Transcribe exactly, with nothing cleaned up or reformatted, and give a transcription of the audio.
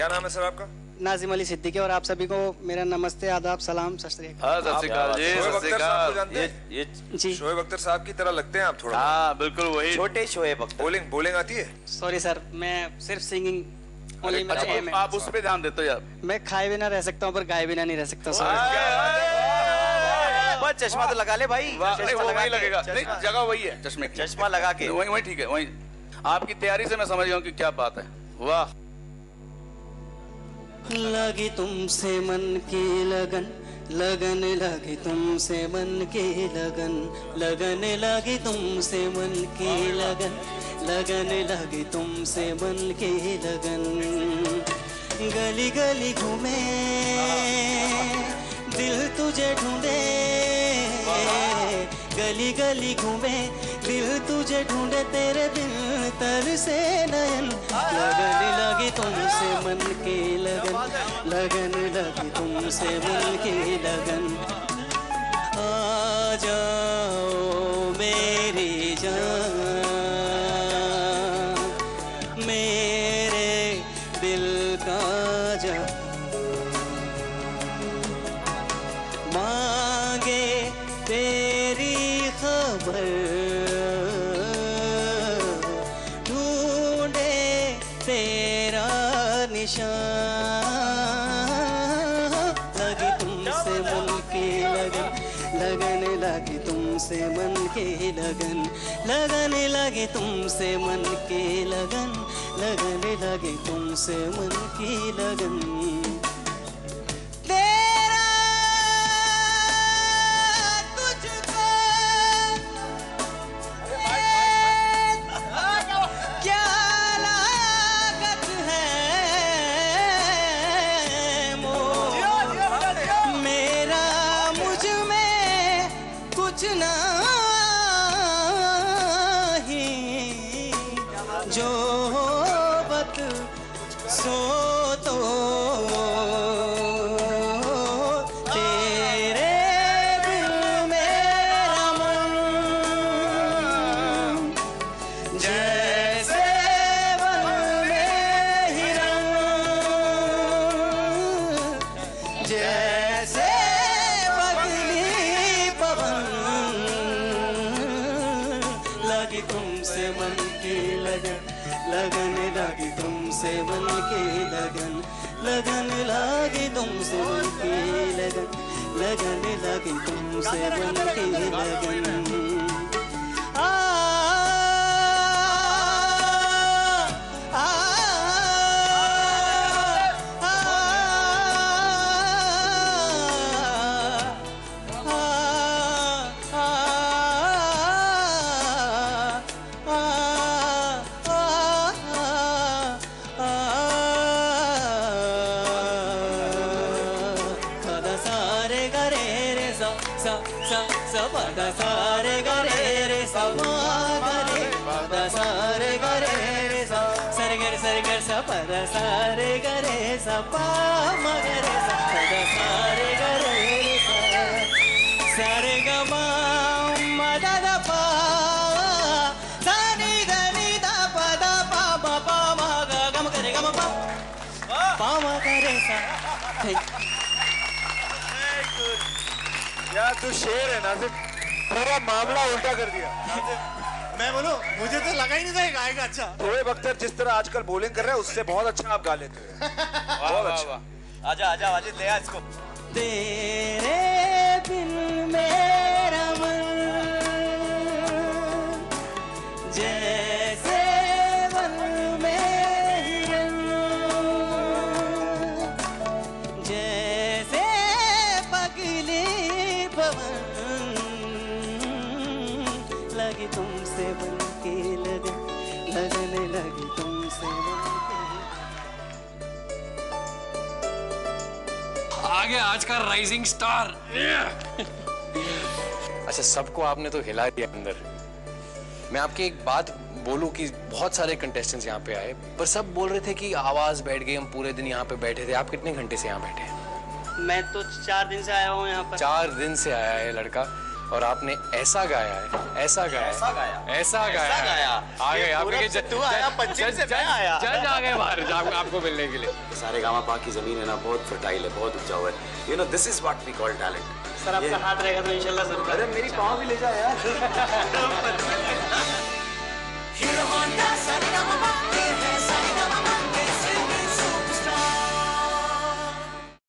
क्या नाम है सर आपका? नाजिम अली सिद्दीकी। और आप सभी को मेरा नमस्ते, आदाब, सलाम, सत श्री अकाल। हाँ, सत श्री अकाल जी, सत श्री अकाल। ये ये जी शोएब अख्तर साहब की तरह लगते हैं आप थोड़ा। हाँ बिल्कुल वही छोटे शोएब अख्तर। बोलिंग बोलिंग आती है? सॉरी सर, मैं सिर्फ सिंगिंग ओनली मेरा एम है। आप उस पे ध्यान देते हो यार। मैं खाए बिना रह सकता हूँ पर गाए बिना नहीं रह सकता। बस चश्मा तो लगा ले भाई। नहीं वो वही लगेगा, नहीं जगह वही है चश्मे की। चश्मा लगा के वही वही ठीक है। वही आपकी तैयारी से मैं समझ गया हूँ कि क्या बात है। वाह। लगी तुमसे मन की लगन, लगन लगी तुमसे मन की लगन, लगन लगी तुमसे मन की लगन, लगन लगी तुमसे मन की लगन। गली गली घूमे दिल तुझे ढूंढे, गली गली घूमे दिल तुझे ढूंढे, तेरे दिल तर से नयन। लगन लगी तुमसे मन की लगन, लगन लगी तुमसे मन की लगन। आ जाओ मेरी जान, मेरे दिल का जान, मांगे तेरी खबर, ढूंढे तेरा निशान। लगी तुमसे मन की लगन, लगन लगी तुमसे मन की लगन, लगन लगी तुमसे मन की लगन, लगन लगी तुमसे मन की लगन। जो बत सो तो तेरे दिल मेरा मन, जैसे वन में हिरन, जैसे बदली पवन। लगी तुमसे मन की लगन, लगन लगी तुमसे मन की लगन, लगन लगी तुमसे मन की लगन, लगन लगी तुमसे मन की लगन। आ सा रे गा रे रे सा मा गा रे दा सा रे गा रे रे सा सा रे गा रे सा रे गा रे सा पा दा सा रे गा रे सा पा मा गा रे सा दा सा रे गा रे रे सा सा रे गा मा मा दा दा पा सा नी गा नी दा पा दा पा मा पा मा गा गा मा गा रे गा मा पा पा मा गा रे सा। यार तू शेर है नाज़िम, पूरा मामला उल्टा कर दिया। मैं बोलूं, मुझे तो लगा ही नहीं था ये गाएगा अच्छा। शोएब अख्तर जिस तरह आजकल बॉलिंग कर रहे हैं उससे बहुत अच्छा आप गा लेते हो। बहुत अच्छा। आजा आजा आजा ले आ इसको। तेरे बिन मेरा मन, जैसे वन में हिरन, जैसे पगली पवन। लगी तुमसे मन की लगन, लगन लगी तुमसे मन की। आगे आज का राइजिंग स्टार। अच्छा सबको आपने तो हिला दिया अंदर। मैं आपकी एक बात बोलूं कि बहुत सारे कंटेस्टेंट्स यहाँ पे आए पर सब बोल रहे थे कि आवाज बैठ गई, हम पूरे दिन यहाँ पे बैठे थे। आप कितने घंटे से यहाँ बैठे हैं? मैं तो चार दिन से आया हूँ यहाँ पर। चार दिन से आया है लड़का। और आपने ऐसा गाया है, ऐसा गाया ऐसा गाया ऐसा गाया ऐसा गाया आ गए ये आपके पूरब से जज- तू आया, जज- पश्चिम जज- से मैं जज- आया। जज आ गए बाहर आप- आपको मिलने के लिए। सारे गामा पा की जमीन है ना, बहुत फर्टाइल है, बहुत उपजाऊ है। You know this is what we call talent. Sir आपका हाथ रहेगा तो इंशाल्लाह जरूर। अरे मेरी पाँव भी ले जाओ यार।